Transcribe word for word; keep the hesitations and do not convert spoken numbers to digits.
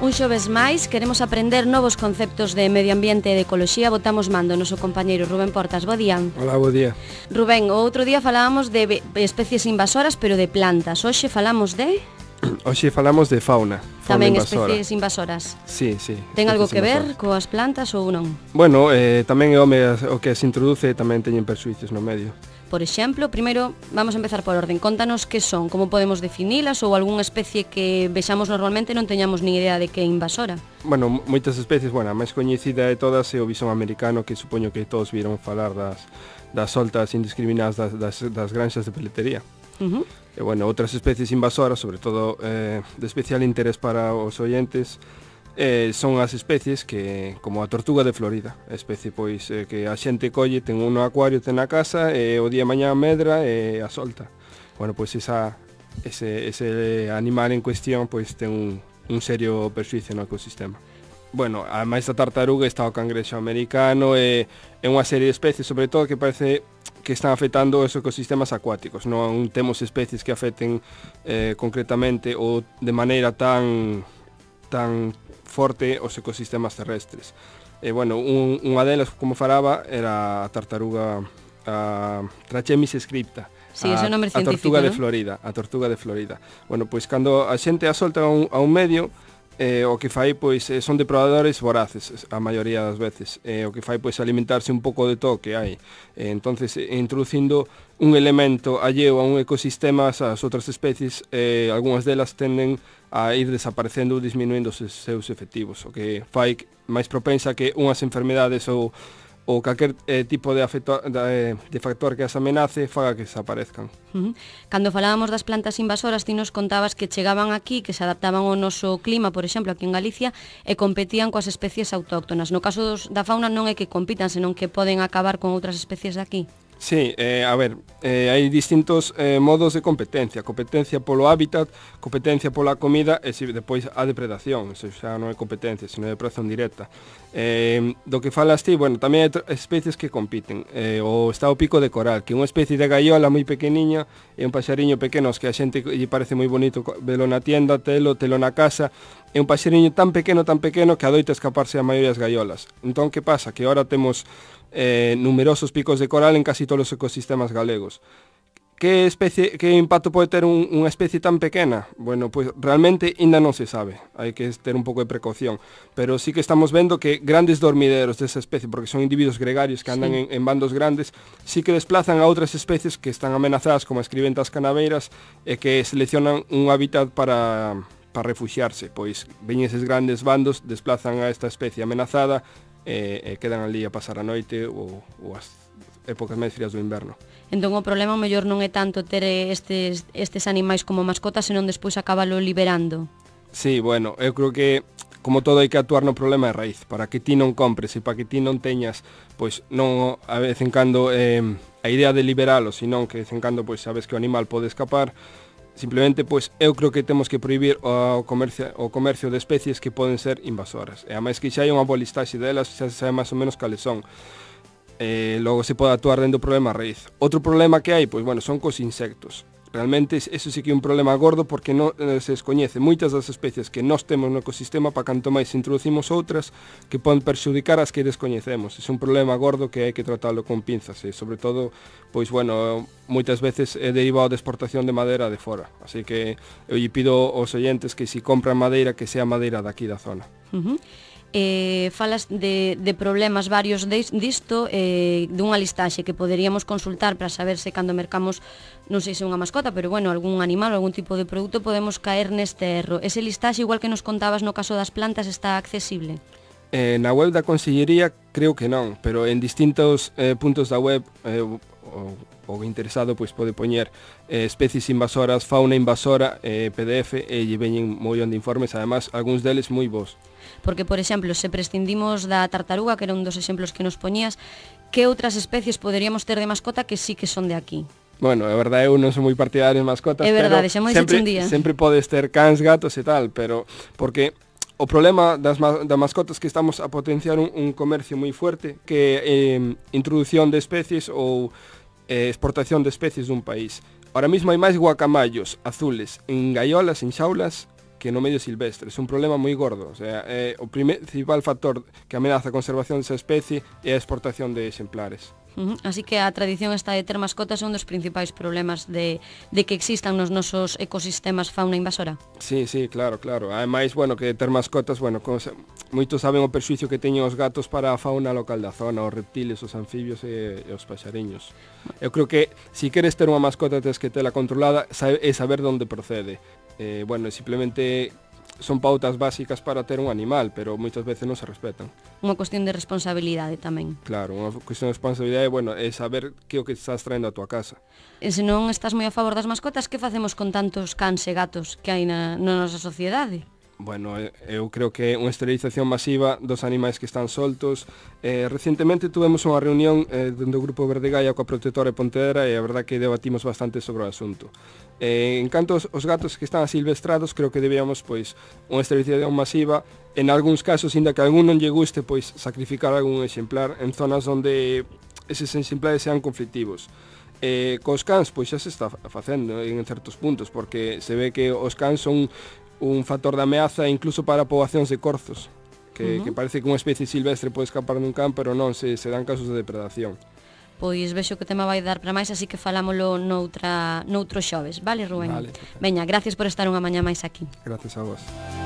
Un xoves máis, queremos aprender novos conceptos de medio ambiente e de ecoloxía. Botamos mando o noso compañeiro Rubén Portas. Bo día. Hola, bo día. Rubén, o outro día falábamos de especies invasoras, pero de plantas. Hoxe falamos de... Hoxe falamos de fauna. Tamén invasora. Especies invasoras. Sí, sí. Ten algo que ver invasoras. coas plantas ou non? Bueno, eh, tamén é o, me, o que se introduce tamén teñen perxuicios no medio. Por exemplo, primeiro vamos a empezar por orden. Contanos que son, como podemos definilas ou algunha especie que vexamos normalmente non teñamos ni idea de que é invasora. Bueno, moitas especies, bueno, a máis coñecida de todas é o bisón americano, que supoño que todos viron falar das, das soltas indiscriminadas das, das, das granxas de peletería. Uh -huh. E, bueno, outras especies invasoras, sobre todo eh, de especial interés para os oyentes, eh, son as especies que, como a tortuga de Florida, a especie pois eh, que a xente colle, ten un acuario, ten na casa, e o día mañá medra e a solta. Bueno, pois esa, ese, ese animal en cuestión pois ten un, un serio perxuicio no ecosistema. Bueno, ademais da tartaruga está o cangrexo americano e, e unha serie de especies, sobre todo, que parece que están afectando os ecosistemas acuáticos. Non temos especies que afecten eh, concretamente ou de maneira tan tan forte os ecosistemas terrestres. E, bueno, un, unha delas, como falaba, era a tartaruga, a Trachemis scripta. Sí, ese nome científico, a tortuga, ¿no? de Florida, a tortuga de Florida. Bueno, pois cando a xente a solta a un, a un medio, eh, o que fai pois eh, son depredadores voraces a maioría das veces. Eh, o que fai pois alimentarse un pouco de todo que hai. Eh, entonces, eh, introducindo un elemento alleo a un ecosistema, as outras especies, eh, algunhas delas tenden a ir desaparecendo ou disminuindo os seus efectivos, o que fai máis propensa que unhas enfermedades ou ou calquer eh, tipo de, afecto, de, de factor que as amenace faga que desaparezcan. Uh -huh. Cando falábamos das plantas invasoras, ti nos contabas que chegaban aquí, que se adaptaban ao noso clima, por exemplo, aquí en Galicia, e competían coas especies autóctonas. No caso dos, da fauna non é que compitan, senón que poden acabar con outras especies de aquí. Sí, eh, a ver, eh, hai distintos eh, modos de competencia. Competencia polo hábitat, competencia pola comida e si, depois a depredación. Eso xa non é competencia, sino depredación directa. Eh, do que falas ti, bueno, tamén hai especies que compiten. Eh, o está o pico de coral, que é unha especie de gaiola moi pequeniña e un paxariño pequeno que a xente lle parece moi bonito velo na tienda, telo, telo na casa. É un paxariño tan pequeno, tan pequeno que adoita escaparse a maioría das gaiolas. Entón, que pasa? Que agora temos eh, numerosos picos de coral en casi todos os ecosistemas galegos. Que especie, que impacto pode ter un, unha especie tan pequena? Bueno, pois realmente ainda non se sabe, hai que ter un pouco de precaución, pero sí que estamos vendo que grandes dormideros desa especie, porque son individuos gregarios que andan sí. en, en bandos grandes, sí que desplazan a outras especies que están amenazadas, como as escribentas canaveiras, e que seleccionan un hábitat para, para refugiarse, pois veñen eses grandes bandos, desplazan a esta especie amenazada, e, e quedan ali a pasar a noite ou, ou as épocas máis frías do inverno. Entón o problema o mellor non é tanto ter estes, estes animais como mascotas, senón despois acabalo liberando. Sí, bueno, eu creo que como todo hai que actuar no problema de raíz, para que ti non compres e para que ti non teñas, pois non a vez en cando eh, a idea de liberalo, senón que de vez en cando pois sabes que o animal pode escapar. Simplemente, pois, eu creo que temos que prohibir o comercio, o comercio de especies que poden ser invasoras. E a máis que xa hai unha boa listaxe delas, xa se sabe máis ou menos cales son. E logo se pode actuar dentro do problema a raíz. Outro problema que hai, pois, bueno, son cos insectos. Realmente, eso sí que é un problema gordo porque non eh, se descoñece moitas das especies que nós temos no ecosistema, para canto máis introducimos outras que poden perxudicar as que descoñecemos. É un problema gordo que hai que tratarlo con pinzas e, sobre todo, pois, bueno, moitas veces é derivado de exportación de madeira de fora. Así que eu lle pido aos oyentes que se compran madeira, que sea madeira daqui da zona. Uh -huh. Eh, falas de, de problemas varios disto, eh, dunha listaxe que poderíamos consultar para saber se cando mercamos, non sei se unha mascota, pero bueno, algún animal, algún tipo de produto, podemos caer neste erro. Ese listaxe, igual que nos contabas no caso das plantas, está accesible? Eh, na web da Consellería creo que non, pero en distintos eh, puntos da web eh, o, o interesado pois pode poñer eh, especies invasoras, fauna invasora, eh, P D F, e lle veñen mollón de informes, además, algúns deles moi bons. Porque, por exemplo, se prescindimos da tartaruga, que era un dos exemplos que nos poñías, que outras especies poderíamos ter de mascota que sí que son de aquí? Bueno, é verdade, eu non son moi partidario de mascotas, é verdade, pero sempre, un día. sempre podes ter cans, gatos e tal, pero porque o problema das, das mascotas que estamos a potenciar un, un comercio moi fuerte, que é eh, introducción de especies ou eh, exportación de especies dun país. Ahora mismo hai máis guacamayos azules en gaiolas, en xaulas, que no medio silvestre. É un problema moi gordo. O sea, é o principal factor que ameaza a conservación desa especie é a exportación de exemplares. Uh -huh. Así que a tradición esta de ter mascotas é un dos principais problemas de, de que existan nos nosos ecosistemas fauna invasora. Sí, sí, claro, claro. Ademais, bueno, que ter mascotas, bueno, como se, moitos saben o perxuicio que teñen os gatos para a fauna local da zona, os reptiles, os anfibios e, e os paxariños. Eu creo que se si queres ter unha mascota tens que tela controlada e saber onde procede. Eh, bueno, simplemente son pautas básicas para ter un animal, pero moitas veces non se respetan. Unha cuestión de responsabilidade tamén. Claro, unha cuestión de responsabilidade, bueno, é saber que o que estás traendo a tua casa. E se non estás moi a favor das mascotas, que facemos con tantos cans e gatos que hai na, na nosa sociedade? Bueno, eu creo que unha esterilización masiva dos animais que están soltos. Eh, recentemente tuvemos unha reunión eh, do Grupo Verde Gaia coa Protectora de Pontevedra e a verdad que debatimos bastante sobre o asunto. Eh, en canto os, os gatos que están asilvestrados, creo que debíamos pois unha esterilización masiva. En algúns casos, inda que a algún non lle guste, pois sacrificar algún exemplar en zonas onde eses exemplares sean conflictivos. Eh, cos cans, pois xa se está facendo en certos puntos, porque se ve que os cans son un factor de ameaza incluso para poboacións de corzos, que, uh -huh. que parece que unha especie silvestre pode escapar dun can, pero non, se, se dan casos de depredación. Pois vexo que o tema vai dar para máis, así que falámolo noutra, noutro xoves, vale, Rubén? Vale. Veña, gracias por estar unha mañá máis aquí. Gracias a vos.